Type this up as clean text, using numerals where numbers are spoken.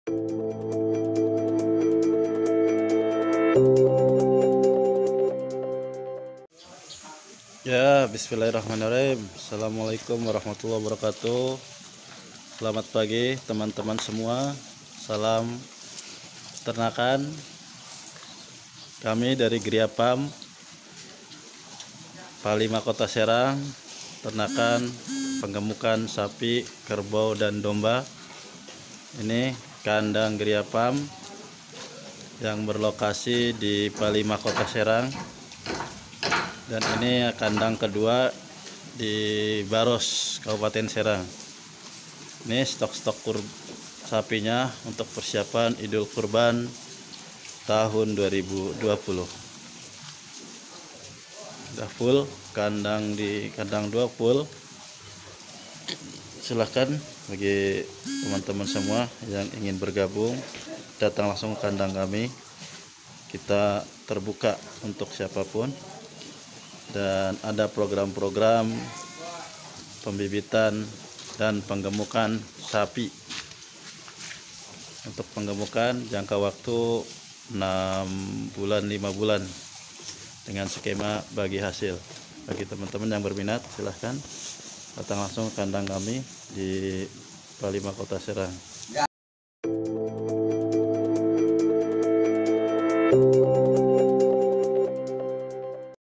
Ya, bismillahirrahmanirrahim. Assalamualaikum warahmatullahi wabarakatuh. Selamat pagi teman-teman semua. Salam peternakan. Kami dari Gria Farm Palima Kota Serang, ternakan penggemukan sapi, kerbau dan domba. Ini kandang Gria Farm yang berlokasi di Palima Kota Serang. Dan ini kandang kedua di Baros, Kabupaten Serang. Ini stok-stok sapinya untuk persiapan Idul Kurban tahun 2020. Udah full, kandang di kandang 2 full. Silahkan bagi teman-teman semua yang ingin bergabung, datang langsung ke kandang kami. Kita terbuka untuk siapapun. Dan ada program-program pembibitan dan penggemukan sapi. Untuk penggemukan jangka waktu 6 bulan 5 bulan dengan skema bagi hasil. Bagi teman-teman yang berminat, silahkan datang langsung ke kandang kami di Palima Kota Serang.